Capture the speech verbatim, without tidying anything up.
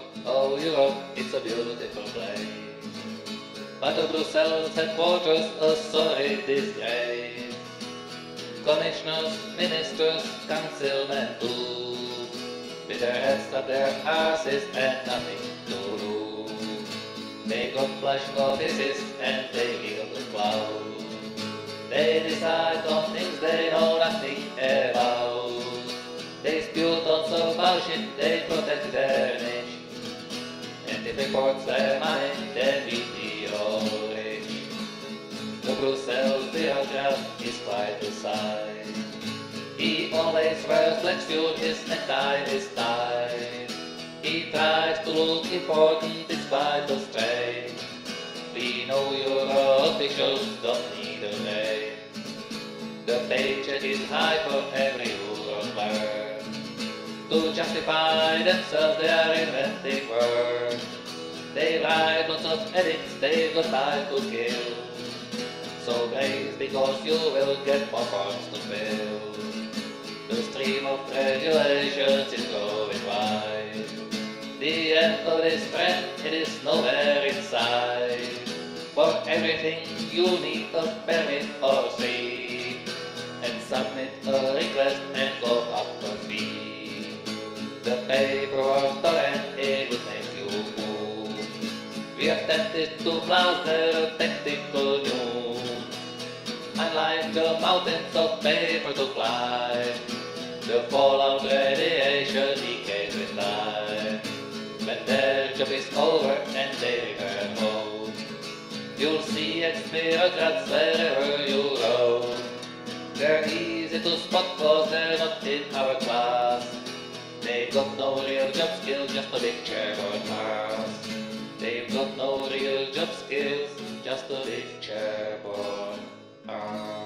oh Europe, it's a beautiful place. But the Brussels headquarters a sorry disgrace. Commissioners, ministers, councilmen too, with their heads up their asses and nothing to do. They got flashing offices and they feel the cloud. They decide on things they know nothing about. They spew tons of bullshit, they protect their niche. And if it courts their money, then we be all rich. The Brussels bureaucrat is quite a sight. He always wears black suit, his necktie is tight. He tries to look important despite the strain. We know your officials don't need a name. The paycheck is high for every euro earned. To justify themselves they are inventing words. They write lots of edicts, they got time to kill. So brace because you will get more forms to fill. The stream of regulations is growing wide. The end of this trend, it is nowhere in sight. For everything you need a permit or three, and submit a request and go up a fee. The paperwork torrent, it will make you move. We are tempted to blast the technical news. Unlike the mountains of paper to climb, the fallout radiation decays with time. When their job is over and they return home, you'll see ex-bureaucrats wherever you roam. They're easy to spot cause they're not in our class. They've got no real job skills, just a big chairboard mask. They've got no real job skills, just a big chairboard mask.